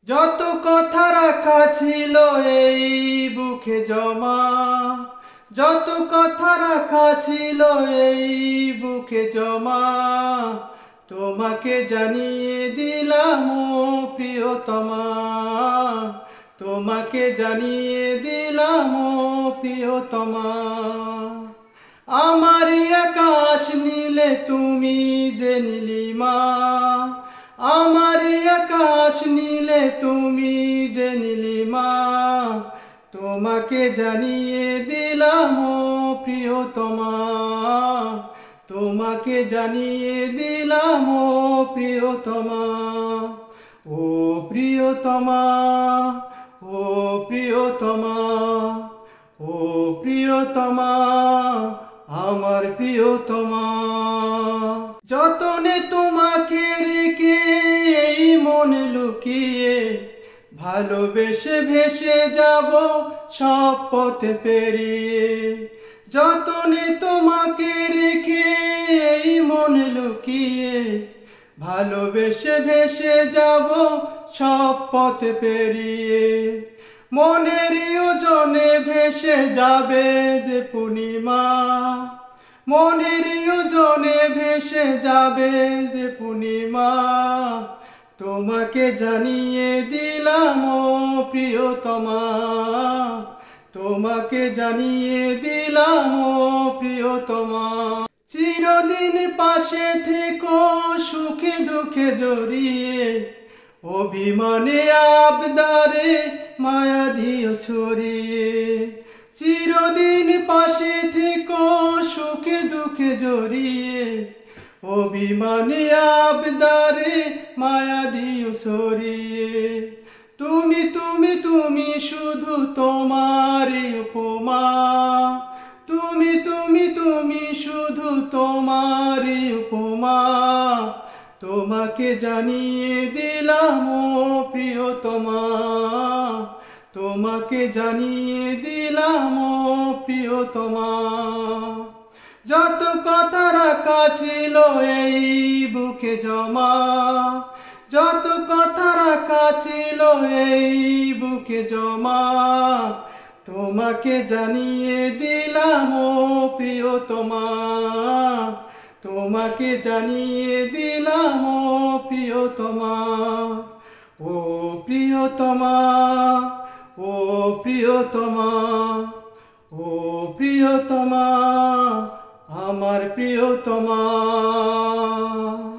যত কথা রাখা ছিল এই বুকে জমা, যত কথা রাখা ছিল এই বুকে জমা, তোমাকে জানিয়ে দিলাম ও প্রিয়তমা, তোমাকে জানিয়ে দিলাম ও প্রিয়তমা। আমারই আকাশ নীলে তুমি যে নীলিমা, আমারই আকাশ নীলে তুমি যে নীলিমা, তোমাকে জানিয়ে দিলাম ও প্রিয়তমা, তোমাকে জানিয়ে দিলাম ও প্রিয়তমা। ও প্রিয়তমা, ও প্রিয়তমা, ও প্রিয়তমা, আমার প্রিয়তমা। যতনে তোমাকে রেখে এই মনে লুকিয়ে, ভালোবেসে ভেসে যাব সব পথে পেরিয়ে। যতনে তোমাকে রেখে এই মনে লুকিয়ে, ভালোবেসে ভেসে যাব সব পথে পেরিয়ে। মনের ওজনে ভেসে যাবে যে পূর্ণিমা, মনের ওজনে ভেসে যাবে যে পূর্ণিমা, তোমাকে জানিয়ে দিলাম ও প্রিয়তমা, তোমাকে জানিয়ে দিলাম ও প্রিয়তমা। চিরদিন পাশে থেকো সুখে দুঃখে জড়িয়ে, অভিমানে আবদারে মায়া দিও ছড়িয়ে। চিরদিন পাশে থেকো সুখে দুঃখে জড়িয়ে, অভিমানে আবদারে মায়া দিও ছড়িয়ে। তুমি তুমি তুমি শুধু তোমারই উপমা, তুমি তুমি তুমি শুধু তোমারই উপমা, তোমাকে জানিয়ে দিলাম ও প্রিয়তমা, তোমাকে জানিয়ে দিলাম ও প্রিয়তমা। যত কথা রাখা ছিল এই বুকে জমা, যত কথা রাখা ছিল এই বুকে জমা, তোমাকে জানিয়ে দিলাম ও প্রিয়তমা, তোমাকে জানিয়ে দিলাম ও প্রিয়তমা। ও প্রিয়তমা, ও প্রিয়তমা, ও প্রিয়তমা, আমার প্রিয়তমা।